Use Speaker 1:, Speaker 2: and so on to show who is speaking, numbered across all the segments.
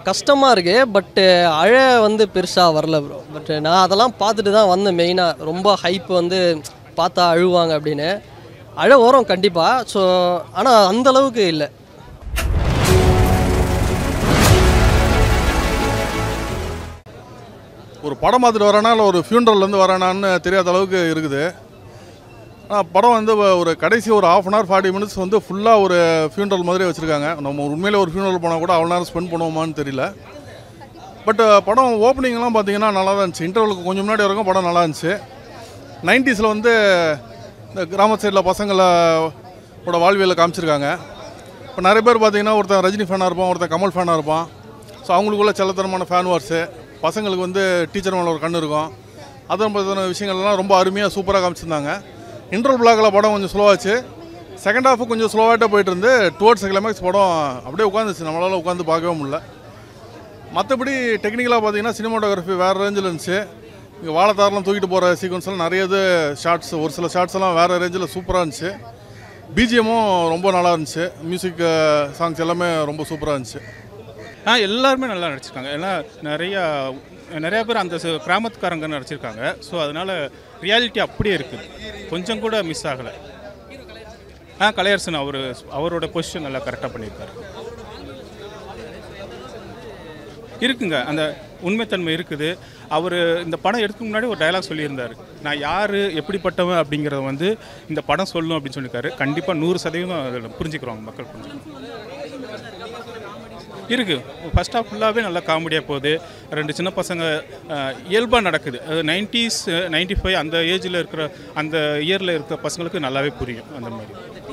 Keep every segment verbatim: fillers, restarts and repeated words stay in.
Speaker 1: கஷ்டமாக இருக்குது. பட்டு அழ வந்து பெருசாக வரல ப்ரோ. பட் நான் அதெல்லாம் பார்த்துட்டு தான் வந்தேன். மெயினாக ரொம்ப ஹைப் வந்து பார்த்தா அழுவாங்க அப்படின்னு. அழ வரும் கண்டிப்பாக. ஸோ ஆனால் அந்தளவுக்கு இல்லை.
Speaker 2: ஒரு படம் பார்த்துட்டு வரேனா இல்லை ஒரு ஃபியூனரல்லேருந்து வரேனான்னு தெரியாத அளவுக்கு இருக்குது. ஆனால் படம் வந்து ஒரு கடைசி ஒரு half an hour forty minutes வந்து ஃபுல்லாக ஒரு ஃபியூனரல் மாதிரி வச்சுருக்காங்க. நம்ம உண்மையிலே ஒரு ஃபியூனரல் போனால் கூட அவ்வளோ நேரம் ஸ்பெண்ட் பண்ணுவோமான்னு தெரியல. பட் படம் ஓப்பனிங்லாம் பார்த்தீங்கன்னா நல்லா தான் இருந்துச்சு. இன்டர்வலுக்கு கொஞ்சம் முன்னாடி வரைக்கும் படம் நல்லா இருந்துச்சு. நைன்டிஸில் வந்து இந்த கிராம சைடில் பசங்களோட வாழ்வியலை காமிச்சிருக்காங்க. இப்போ நிறைய பேர் பார்த்தீங்கன்னா ஒருத்தன் ரஜினி ஃபேனாக இருப்பான், ஒருத்தன் கமல் ஃபேனாக இருப்பான். ஸோ அவங்களுக்குள்ள செல்லத்தனமான ஃபேன் வார்ஸு, பசங்களுக்கு வந்து டீச்சர் மேலே ஒரு கண் இருக்கும். அதை பற்றின விஷயங்கள்லாம் ரொம்ப அருமையாக சூப்பராக காமிச்சிருந்தாங்க. இன்டர்வல் பிளாக்கில் படம் கொஞ்சம் ஸ்லோவாச்சு. செகண்ட் ஹாஃபு கொஞ்சம் ஸ்லோவாகிட்டே போயிட்டு இருந்து டுவர்ட்ஸ் கிளைமேக்ஸ் படம் அப்படியே உட்காந்துச்சு. நம்மளால் உட்காந்து பார்க்கவே முடியல. மற்றபடி டெக்னிக்கலாக பார்த்தீங்கன்னா சினிமாட்டோகிராஃபி வேறு ரேஞ்சில் இருந்துச்சு. இங்கே வாழைத்தாரெலாம் தூக்கிட்டு போகிற சீக்வன்ஸ்லாம் நிறைய இது ஷார்ட்ஸ், ஒரு சில ஷார்ட்ஸ் எல்லாம் வேறு ரேஞ்சில் சூப்பராக இருந்துச்சு. பிஜிஎம்மும் ரொம்ப நல்லா இருந்துச்சு. மியூசிக் சாங்ஸ் எல்லாமே ரொம்ப சூப்பராக இருந்துச்சு.
Speaker 3: ஆ எல்லாருமே நல்லா நடிச்சிருக்காங்க. ஏன்னா நிறையா நிறையா பேர் அந்த கிராமத்துக்காரங்க நடிச்சிருக்காங்க. ஸோ அதனால் ரியாலிட்டி அப்படியே இருக்குது, கொஞ்சம் கூட மிஸ் ஆகலை. ஆ கலையரசன் அவர் அவரோட பொசிஷன் நல்லா கரெக்டாக பண்ணியிருக்காரு. இருக்குங்க, அந்த உண்மைத்தன்மை இருக்குது. அவர் இந்த படம் எடுத்துக்கு முன்னாடி ஒரு டயலாக் சொல்லியிருந்தார், நான் யார் எப்படிப்பட்டவன் அப்படிங்கிறத வந்து இந்த படம் சொல்லணும் அப்படின்னு சொல்லியிருக்காரு. கண்டிப்பாக நூறு சதவீதம் அதில் புரிஞ்சுக்கிறோங்க, மக்கள் புரிஞ்சுக்கிறோம். இருக்குது. ஃபஸ்ட் ஹாஃப் ஃபுல்லாகவே நல்லா காமெடியாக போகுது. ரெண்டு சின்ன பசங்க இயல்பாக நடக்குது. அது நைன்டிஸ் நைன்டி ஃபைவ் அந்த ஏஜில் இருக்கிற அந்த இயரில் இருக்கிற பசங்களுக்கு நல்லாவே புரியும். அந்த மாதிரி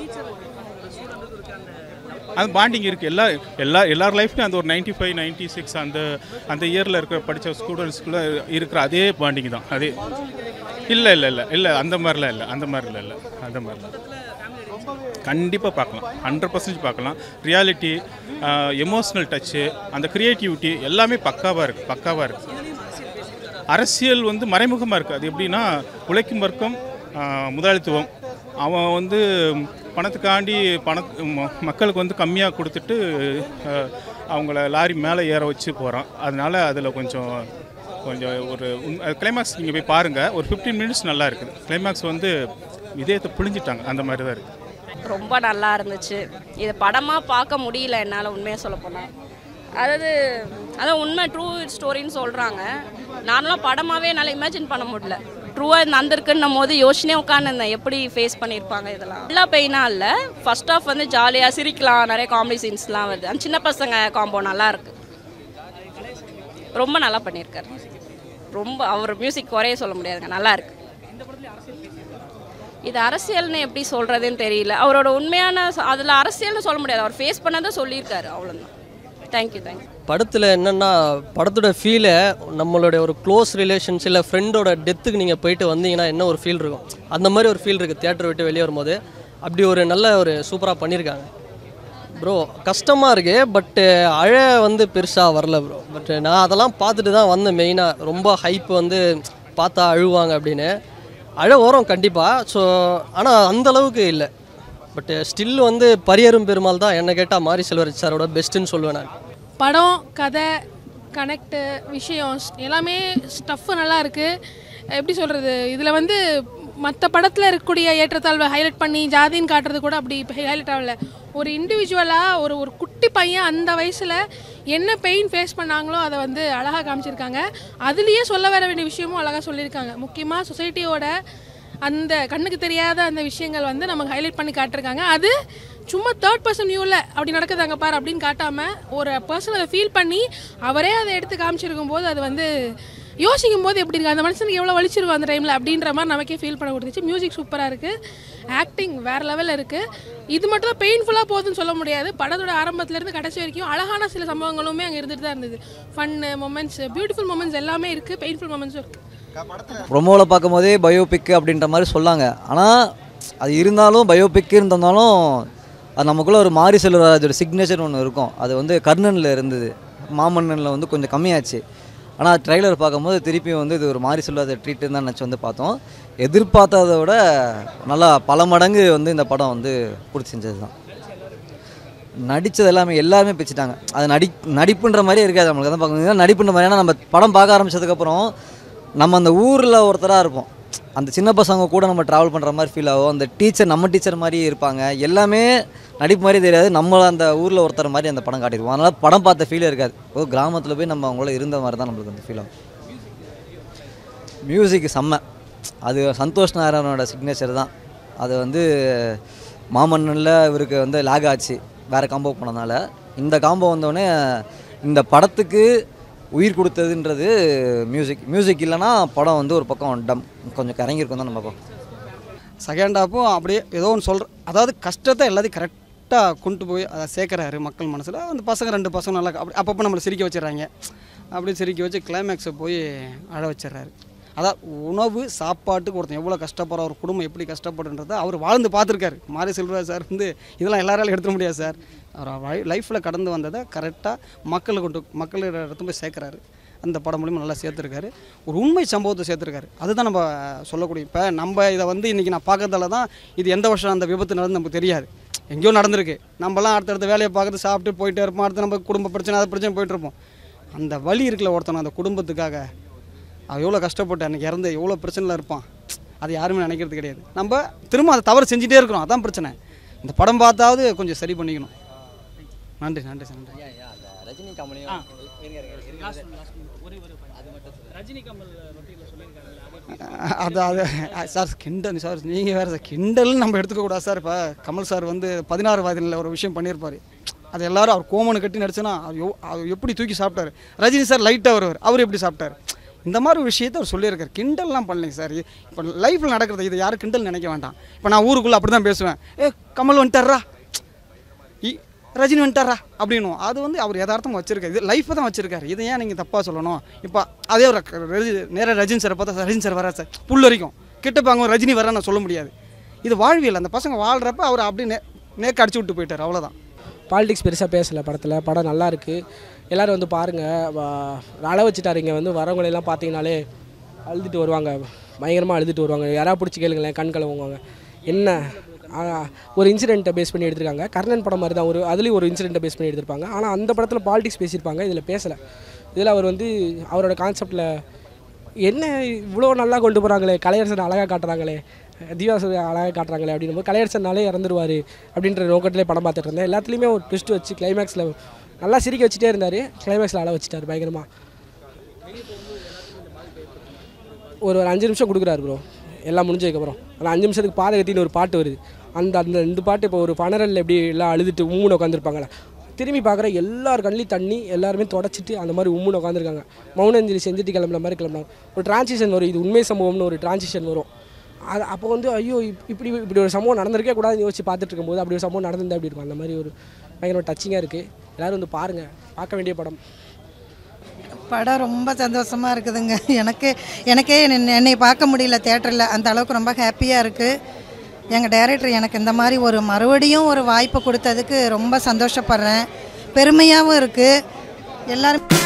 Speaker 3: அந்த பாண்டிங் இருக்குது. எல்லா எல்லா எல்லார் லைஃப்லையும் அந்த ஒரு நைன்டி ஃபைவ் நைன்டி சிக்ஸ் அந்த அந்த இயரில் இருக்கிற படித்த ஸ்டூடெண்ட்ஸ்குள்ளே இருக்கிற அதே பாண்டிங் தான். அதே இல்லை இல்லை இல்லை இல்லை அந்த மாதிரிலாம் இல்லை அந்த மாதிரிலாம் இல்லை அந்த மாதிரிலாம் கண்டிப்பாக பார்க்கலாம். ஹண்ட்ரட் பர்சன்டேஜ் பார்க்கலாம். ரியாலிட்டி, எமோஷ்னல் டச்சு, அந்த க்ரியேட்டிவிட்டி எல்லாமே பக்காவாக இருக்குது பக்காவாக இருக்குது. அரசியல் வந்து மறைமுகமாக இருக்குது. அது எப்படின்னா, உழைக்கும் வர்க்கம், முதலாளித்துவம், அவன் வந்து பணத்துக்காண்டி பண மக்களுக்கு வந்து கம்மியாக கொடுத்துட்டு அவங்கள லாரி மேலே ஏற வச்சு போகிறான். அதனால் அதில் கொஞ்சம் கொஞ்சம் ஒரு கிளைமேக்ஸ் நீங்கள் போய் பாருங்கள். ஒரு ஃபிஃப்டீன் மினிட்ஸ் நல்லா இருக்குது. கிளைமேக்ஸ் வந்து இதயத்தை பிழிஞ்சிட்டாங்க. அந்த மாதிரி தான் இருக்குது.
Speaker 4: ரொம்ப நல்லா இருந்துச்சு. இது படமாக பார்க்க முடியல என்னால், உண்மையாக சொல்ல போனால். அதாவது அதான் உண்மை, ட்ரூ ஸ்டோரின்னு சொல்கிறாங்க. நானும் படமாகவே என்னால் இமேஜின் பண்ண முடியல. ட்ரூவாக நடந்திருக்குன்னும் போது யோசனையே உட்காந்துருந்தேன், எப்படி ஃபேஸ் பண்ணியிருப்பாங்க இதெல்லாம். எல்லா பெயினாக இல்லை. ஃபர்ஸ்ட் ஆஃப் வந்து ஜாலியாக சிரிக்கலாம், நிறைய காமெடி சீன்ஸ்லாம் வருது. அந்த சின்ன பசங்க காம்போ நல்லா இருக்குது. ரொம்ப நல்லா பண்ணியிருக்காரு. ரொம்ப அவர் மியூசிக் குறைய சொல்ல முடியாதுங்க, நல்லா இருக்குது. இது அரசியல்னு எப்படி சொல்கிறதுன்னு தெரியல. அவரோட உண்மையான அதில் அரசியல்னு சொல்ல முடியாது, அவர் ஃபேஸ் பண்ணதை சொல்லியிருக்காரு, அவ்வளோதான். Thank you thank you.
Speaker 1: படத்தில் என்னென்னா, படத்தோட ஃபீலை நம்மளுடைய ஒரு க்ளோஸ் ரிலேஷன்ஸ் இல்லை ஃப்ரெண்டோட டெத்துக்கு நீங்கள் போயிட்டு வந்தீங்கன்னா என்ன ஒரு ஃபீல் இருக்கும், அந்த மாதிரி ஒரு ஃபீல் இருக்குது தியேட்டர் விட்டு வெளியே வரும்போது. அப்படி ஒரு நல்ல ஒரு சூப்பராக பண்ணியிருக்காங்க ப்ரோ. கஷ்டமாக இருக்குது. பட்டு அழ வந்து பெருசாக வரல ப்ரோ. பட் நான் அதெல்லாம் பார்த்துட்டு தான் வந்தேன். மெயினாக ரொம்ப ஹைப் வந்து பார்த்தா அழுவாங்க அப்படின்னு. அழ வரும் கண்டிப்பாக. ஸோ ஆனால் அந்தளவுக்கு இல்லை. பட் ஸ்டில் வந்து பரியரும் பெருமாள் தான் என்ன கேட்டால் மாரி செல்வராஜ் சாரோட பெஸ்ட்டுன்னு சொல்லுவேன் நான்.
Speaker 5: படம், கதை, கனெக்டு, விஷயம் எல்லாமே ஸ்டஃப்பு நல்லா இருக்குது. எப்படி சொல்கிறது, இதில் வந்து மற்ற படத்தில் இருக்கக்கூடிய ஏற்றத்தாழ்வை ஹைலைட் பண்ணி ஜாதின்னு காட்டுறது கூட அப்படி ஹைலைட் ஆகலை. ஒரு இண்டிவிஜுவலாக ஒரு ஒரு குட்டி பையன் அந்த வயசில் என்ன பெயின் ஃபேஸ் பண்ணாங்களோ அதை வந்து அழகாக காமிச்சிருக்காங்க. அதுலேயே சொல்ல வர வேண்டிய விஷயமும் அழகாக சொல்லியிருக்காங்க. முக்கியமாக சொசைட்டியோட அந்த கண்ணுக்கு தெரியாத அந்த விஷயங்கள் வந்து நமக்கு ஹைலைட் பண்ணி காட்டிருக்காங்க. அது சும்மா தேர்ட் பர்சன் வியூவில் அப்படி நடக்குதாங்க பாரு அப்படின்னு காட்டாமல் ஒரு பர்சன் அதை ஃபீல் பண்ணி அவரே அதை எடுத்து காமிச்சிருக்கும் போது அது வந்து யோசிக்கும் போது எப்படி இருக்குது, அந்த மனுஷனுக்கு எவ்வளோ வலிச்சிருக்கும் அந்த டைமில் அப்படின்ற மாதிரி நமக்கே ஃபீல் பண்ண கொடுத்துச்சு. மியூசிக் சூப்பராக இருக்குது, ஆக்டிங் வேறு லெவலில் இருக்குது. இது மட்டும் தான் பெயின்ஃபுல்லாக போகுதுன்னு சொல்ல முடியாது. படத்தோட ஆரம்பத்துலேருந்து கடைசி வரைக்கும் அழகான சில சம்பவங்களுமே அங்கே இருந்துட்டு தான் இருந்தது. ஃபன்னு மொமெண்ட்ஸ், பியூட்டிஃபுல் மொமெண்ட்ஸ் எல்லாமே இருக்குது, பெயின்ஃபுல் மொமெண்ட்ஸும் இருக்குது.
Speaker 6: ப்ரொமோவில் பார்க்கும் போதே பயோபிக் அப்படின்ற மாதிரி சொல்லாங்க. ஆனால் அது இருந்தாலும் பயோபிக் இருந்தாலும் அது நமக்குள்ளே ஒரு மாரி செல்வராஜோட சிக்னேச்சர் ஒன்று இருக்கும். அது வந்து கர்ணனில் இருந்தது, மாமன்னனில் வந்து கொஞ்சம் கம்மியாச்சு. ஆனால் ட்ரெய்லர் பார்க்கும்போது திருப்பியும் வந்து இது ஒரு மாரி செல்வராஜ் ட்ரீட்டு தான் நினச்சி வந்து பார்த்தோம். எதிர்பார்த்ததை விட நல்லா பல மடங்கு வந்து இந்த படம் வந்து பிடிச்சி செஞ்சது தான். நடித்தது எல்லாமே எல்லாருமே பிச்சுட்டாங்க. அது நடி நடிப்புன்ற மாதிரியே இருக்காது நம்மளுக்கு தான் பார்க்கணும். நடிப்புன்ற மாதிரி ஏன்னா நம்ம படம் பார்க்க ஆரம்பித்ததுக்கப்புறம் நம்ம அந்த ஊரில் ஒருத்தராக இருப்போம். அந்த சின்ன பசங்க கூட நம்ம ட்ராவல் பண்ணுற மாதிரி ஃபீல் ஆகும். அந்த டீச்சர் நம்ம டீச்சர் மாதிரியே இருப்பாங்க. எல்லாமே நடிப்பு மாதிரி தெரியாது, நம்மளை அந்த ஊரில் ஒருத்தர் மாதிரி அந்த படம் காட்டிடுவோம். அதனால் படம் பார்த்த ஃபீலே இருக்காது. ஒரு கிராமத்தில் போய் நம்ம அவங்கள இருந்த மாதிரி தான் நம்மளுக்கு அந்த ஃபீல் ஆகும். மியூசிக் செம்ம, அது சந்தோஷ் நாராயணனோட சிக்னேச்சர் தான். அது வந்து மாமன்னனில் இவருக்கு வந்து லாக் ஆச்சு வேறு காம்போ போனதுனால. இந்த காம்போ வந்தோடனே இந்த படத்துக்கு உயிர் கொடுத்ததுன்றது மியூசிக். மியூசிக் இல்லைனா படம் வந்து ஒரு பக்கம் டம் கொஞ்சம் கரங்கியிருக்கும் தான் நம்ம பக்கம்.
Speaker 7: செகண்ட் ஹாப்பும் அப்படியே ஏதோ ஒன்று சொல்கிற, அதாவது கஷ்டத்தை எல்லாத்தையும் கரெக்டாக கொண்டு போய் அதை சேர்க்குறாரு மக்கள் மனசில். அந்த பசங்க ரெண்டு பசங்க நல்லா அப்படி அப்பப்போ நம்மளை சிரிக்க வச்சிடறாங்க. அப்படி சிரிக்க வச்சு கிளைமேக்ஸை போய் அழ வச்சிடறாரு. அதான் உணவு சாப்பாட்டுக்கு ஒருத்தன் எவ்வளோ கஷ்டப்படுற, ஒரு குடும்பம் எப்படி கஷ்டப்படுன்றதை அவர் வாழ்ந்து பார்த்துருக்காரு. மாரி செல்வராஜ் சார் வந்து இதெல்லாம் எல்லாராலும் எடுத்துட முடியாது சார். அவர் லைஃப்பில் கடந்து வந்ததை கரெக்டாக மக்களை கொண்டு மக்கள் இடத்துல போய் சேர்க்குறாரு. அந்த படம் மூலிமா நல்லா சேர்த்துருக்காரு. ஒரு உண்மை சம்பவத்தை சேர்த்துருக்காரு. அதுதான் நம்ம சொல்லக்கூடிய. இப்போ நம்ம இதை வந்து இன்றைக்கி நான் பார்க்கறதால தான் இது எந்த வருஷம் அந்த விபத்து நடந்து நமக்கு தெரியாது. எங்கேயோ நடந்திருக்கு. நம்மலாம் அடுத்தடுத்த வேலையை பார்க்குறது சாப்பிட்டு போயிட்டே இருப்போம். அடுத்து நம்ம குடும்ப பிரச்சனை அதை பிரச்சனை போயிட்டுருப்போம். அந்த வலி இருக்குல்ல ஒருத்தனை அந்த குடும்பத்துக்காக அவன் எவ்வளோ கஷ்டப்பட்டு அன்றைக்கி இறந்து எவ்வளோ பிரச்சனையில் இருப்பான், அது யாருமே நினைக்கிறது கிடையாது. நம்ம திரும்ப அதை தவறு செஞ்சுட்டே இருக்கிறோம். அதான் பிரச்சனை. இந்த படம் பார்த்தாவது கொஞ்சம் சரி பண்ணிக்கணும். நன்றி நன்றி சார். நன்றி.
Speaker 6: ரஜினி கமலையும்
Speaker 7: அது அது சார் கிண்டல் சார், நீங்கள் வேறு சார் கிண்டல்னு நம்ம எடுத்துக்கக்கூடாது சார். இப்போ கமல் சார் வந்து பதினாறு வயதில் ஒரு விஷயம் பண்ணியிருப்பார். அது எல்லோரும் அவர் கோமனை கட்டி நடிச்சோன்னா அவர் எப்படி தூக்கி சாப்பிட்டாரு. ரஜினி சார் லைட்டாக வருவார், அவர் எப்படி சாப்பிட்டார். இந்த மாதிரி ஒரு விஷயத்தை அவர் சொல்லியிருக்காரு. கிண்டல்லாம் பண்ணலைங்க சார். இப்போ லைஃப்பில் நடக்கிறது இதை யாரும் கிண்டல் நினைக்க வேண்டாம். இப்போ நான் ஊருக்குள்ளே அப்படி தான் பேசுவேன். ஏ கமல் வந்துட்டாரா, இ ரஜினி வந்துட்டாரா அப்படின்னும். அது வந்து அவர் யதார்த்தமாக வச்சுருக்காரு. இது லைஃப்பை தான் வச்சுருக்காரு. இதை ஏன் நீங்கள் தப்பாக சொல்லணும். இப்போ அதே ஒரு நேராக ரஜினி சாரை பார்த்தா ரஜினி சார் வரா சார் புல் வரைக்கும் கிட்டப்போ அங்கே ரஜினி வர நான் சொல்ல முடியாது. இது வாழ்வியல். அந்த பசங்க வாழ்கிறப்ப அவர் அப்படி நே நேக்க அடிச்சு விட்டு போயிட்டார். அவ்வளோதான்.
Speaker 8: பாலிடிக்ஸ் பெருசாக பேசலை படத்தில். படம் நல்லா இருக்குது, எல்லோரும் வந்து பாருங்கள். அழ வச்சுட்டார். இங்கே வந்து வரவங்களெல்லாம் பார்த்தீங்கனாலே அழுதுட்டு வருவாங்க, பயங்கரமாக அழுதுட்டு வருவாங்க. யாராவது பிடிச்சி கேளுங்களேன், கண் கலவுவாங்க. என்ன ஒரு இன்சிடெண்ட்டை பேஸ் பண்ணி எடுத்திருக்காங்க. கர்ணன் படம் மாதிரி தான், ஒரு அதுலேயும் ஒரு இன்சிடெண்ட்டை பேஸ் பண்ணி எடுத்திருப்பாங்க. ஆனால் அந்த படத்தில் பாலிடிக்ஸ் பேசியிருப்பாங்க, இதில் பேசலை. இதில் அவர் வந்து அவரோட கான்செப்டில் என்ன இவ்வளோ நல்லா கொண்டு போகிறாங்களே, கலையரசன் அழகாக காட்டுறாங்களே, தீபாவளி அழகாக காட்டுறாங்களே அப்படின்னும் போது கலையரசனாலே இறந்துருவார் அப்படின்ற நோக்கத்திலே படம் பார்த்துட்டு இருந்தேன். எல்லாத்துலேயுமே ஒரு ட்விஸ்ட் வச்சு கிளைமேக்ஸில் நல்லா சிரிக்க வச்சுட்டே இருந்தார். கிளைமேக்ஸில் அழ வச்சுட்டார் பயங்கரமாக. ஒரு ஒரு அஞ்சு நிமிஷம் கொடுக்குறாரு ப்ரோ, எல்லாம் முடிஞ்சதுக்கப்புறம். அந்த அஞ்சு நிமிஷத்துக்கு பாதகத்தின்னு ஒரு பாட்டு வருது. அந்த அந்த இந்த பாட்டு இப்போ ஒரு பனரல் எப்படி எல்லாம் அழுதுட்டு உம்முன்னு உட்காந்துருப்பாங்களே, திரும்பி பார்க்குற எல்லார் கண்ணிலையும் தண்ணி, எல்லாருமே தொடச்சிட்டு அந்த மாதிரி உம்முன்னு உட்காந்துருக்காங்க. மௌனஞ்சலி செஞ்சுட்டு கிளம்புற மாதிரி கிளம்புறாங்க. ஒரு டிரான்சிஷன் வரும், இது உண்மை சம்பவம்னு ஒரு டிரான்சிஷன் வரும். அது அப்போ வந்து ஐயோ இப்படி இப்படி ஒரு சம்பவம் நடந்திருக்கே கூடாதுன்னு யோசிச்சு பார்த்துட்டு இருக்கும்போது அப்படி ஒரு சம்பவம் நடந்திருந்தா அப்படி இருக்கும். அந்த மாதிரி ஒரு பயங்கர டச்சிங்காக இருக்குது. எல்லோரும் வந்து பாருங்கள், பார்க்க வேண்டிய படம்.
Speaker 9: படம் ரொம்ப சந்தோஷமாக இருக்குதுங்க. எனக்கு எனக்கே என்னை பார்க்க முடியல தேட்டரில், அந்த அளவுக்கு ரொம்ப ஹாப்பியாக இருக்குது. எங்கள் டைரக்டர் எனக்கு இந்த மாதிரி ஒரு மறுபடியும் ஒரு வாய்ப்பு கொடுத்ததுக்கு ரொம்ப சந்தோஷப்படுறேன். பெருமையாகவும் இருக்குது. எல்லோரும்